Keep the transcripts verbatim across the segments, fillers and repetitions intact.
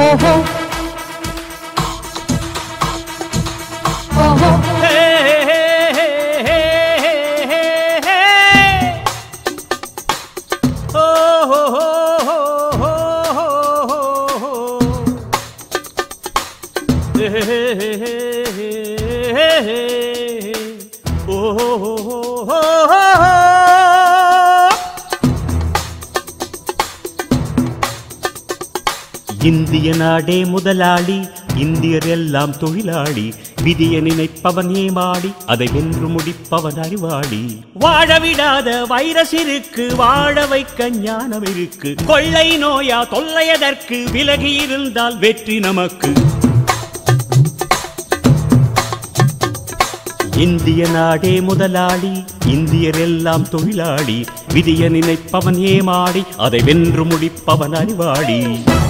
ஓஹோ ஓஹோ இந்திய நாடே முதலாளி, இந்தியர் எல்லாம் தொழிலாளி, விதியை நினைப்பவன் ஏமாடி, அதை வென்று முடிப்பவன் அறிவாளி. வாழவிடாத வைரஸ் இருக்கு, வாழ வைக்க ஞானம் இருக்கு. கொள்ளை நோயா தொல்லையதற்கு விலகி இருந்தால் வெற்றி நமக்கு. இந்திய நாடே முதலாளி, இந்தியர் எல்லாம் தொழிலாளி, விதியை நினைப்பவன் ஏமாடி, அதை வென்று முடிப்பவன் அறிவாளி.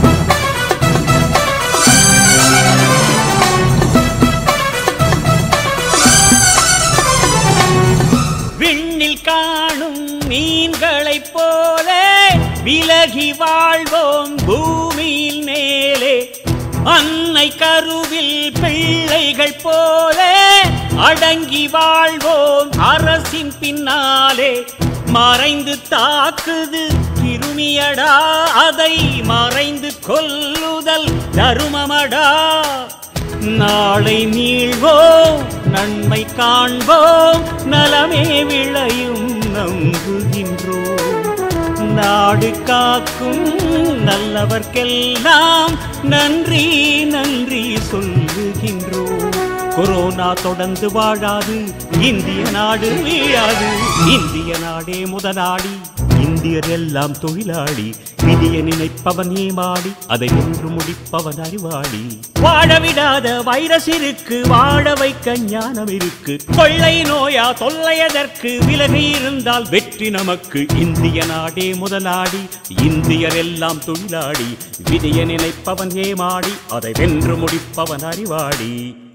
விண்ணில் காணும் மீன்களைப் போலே விலகி வாழ்வோம் பூமியில் மேலே. அன்னை கருவில் பிள்ளைகள் போலே அடங்கி வாழ்வோம் அரசின் பின்னாலே. மறைந்து தாக்குது கிருமியடா, அதை மறைந்து கொல்லுதல் தருமமடா. நாளை மீள்வோம், நன்மை காண்போம், நலமே விளையும் நம்புகின்றோம். நாடு காக்கும் நல்லவர்க்கெல்லாம் நன்றி நன்றி சொல்லுகின்றோம். கொரோனா தொடர்ந்து வாழாது, இந்திய நாடு வீழாது. இந்திய நாடே முதலாளி, இந்தியர் எல்லாம் தொழிலாளி, விதியை நினைப்பவன் ஏமாடி, அதை வென்று முடிப்பவன் அறிவாளி. வாழவிடாத வைரஸ் இருக்கு, வாழ வைக்க ஞானம் இருக்கு. கொள்ளை நோயா தொல்லையதற்கு விலகி இருந்தால் வெற்றி நமக்கு. இந்திய நாடே முதலாளி, இந்தியர் எல்லாம் தொழிலாளி, விதியை நினைப்பவன் ஏமாடி, அதை வென்று முடிப்பவன் அறிவாளி.